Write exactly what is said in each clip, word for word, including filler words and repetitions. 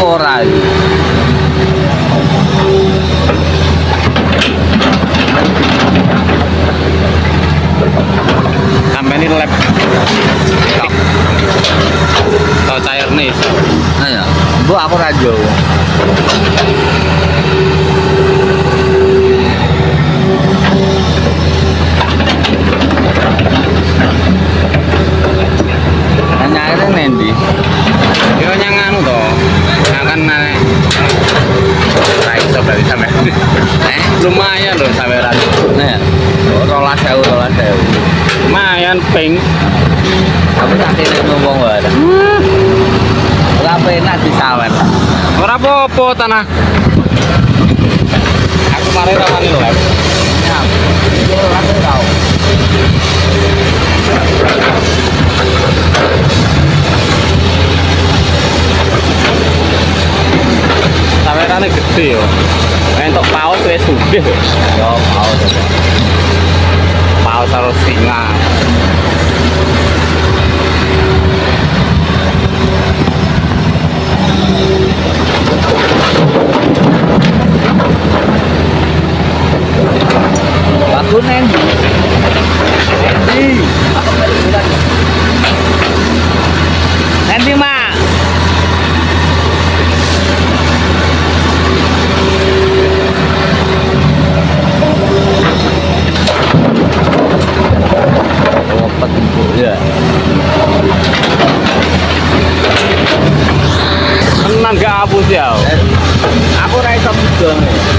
apa ora iki? Sampai ini lab tau cair nih so. Nah ya, bu aku rajo. Nanya ini nendi. Yo nyang anu to. Yang kan naik. Ra iso berarti sampe. Eh, lumayan loh sampe ra. Nah ya. Rolas sewu, rolas sewu. Lumayan pink. Tapi nanti nek ngomong wae. Ora penak disawer. Ora apa-apa tanah. Aku mari rawani lab. Ya. Iki ora tau. Sawerane gede yo. Entuk paus wis sugih. Yo paus. Paus harus singa. Aku nendi. Nendi. Nendi, Mak. Lopet empuk ya. Tenang gak hapus ya. Aku ora iso mudeng.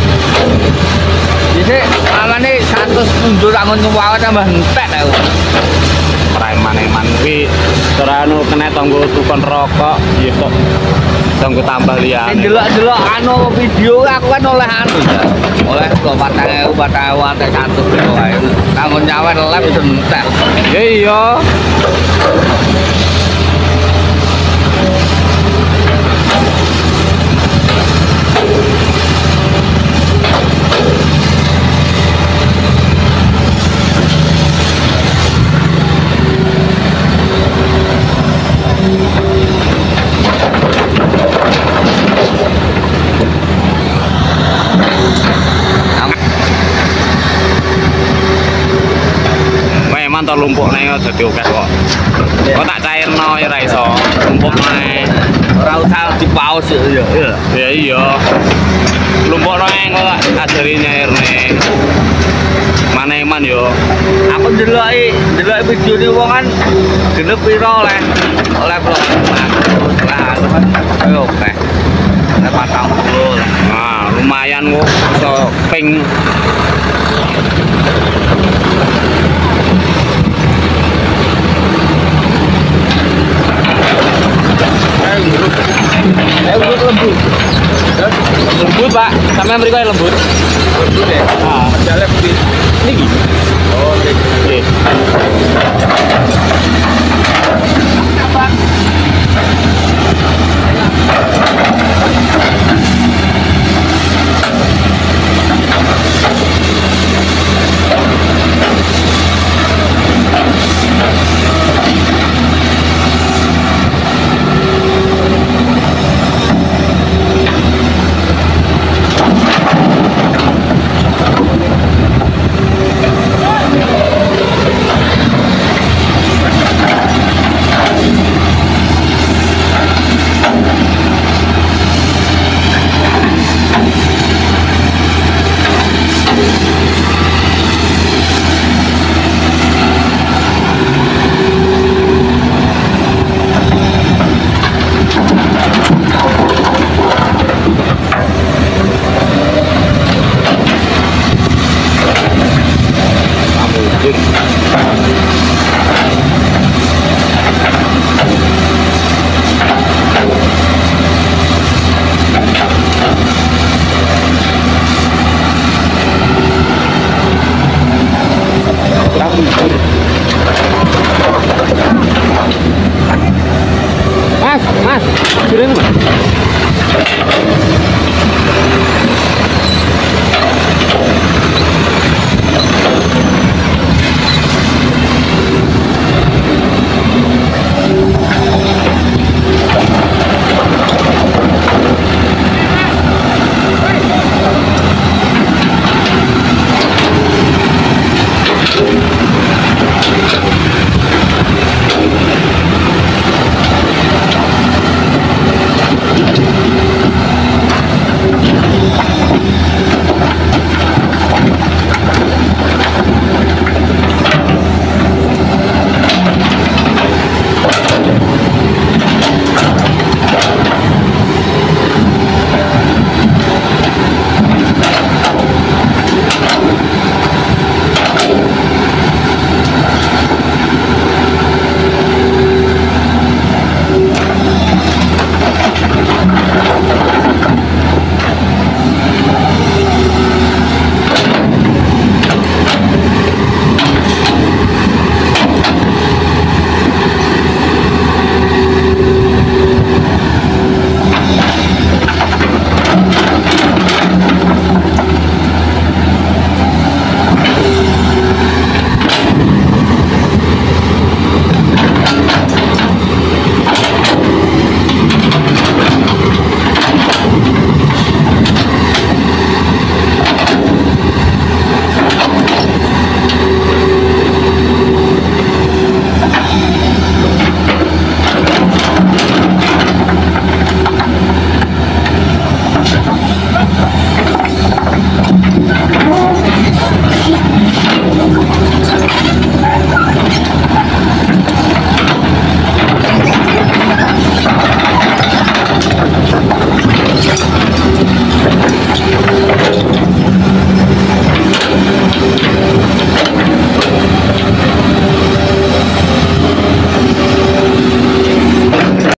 Jadi amane seratus mundur angon nyuwak tambah entek aku. Preman-eman kuwi teranu kena tonggo tukon rokok ya kok tonggo tambah liyane. Delok-delok anu video aku kan oleh anu ya. Oleh kok patang ewu patang ewu antek seratus kok wae. Kanggo nyawer lem itu entek. Ya iya. Memang to lumpuk ning dadi akeh kok. Kok tak cairno ya ra iso. Lumpuk nae. Ora usah dipaus ya. Ya iya. Lumpuk nae kok ajari nyairne. Maneman yo. Aku ndeloki ndeloki videone wong kan genep pira oleh oleh blok lah kan ayo oke. Nek patang puluh. Nah, lumayan kok iso ping. Eh lembut lembut. Lembut, Pak. Sampeyan mriko lembut. Lembut ya. Ah, Dalem.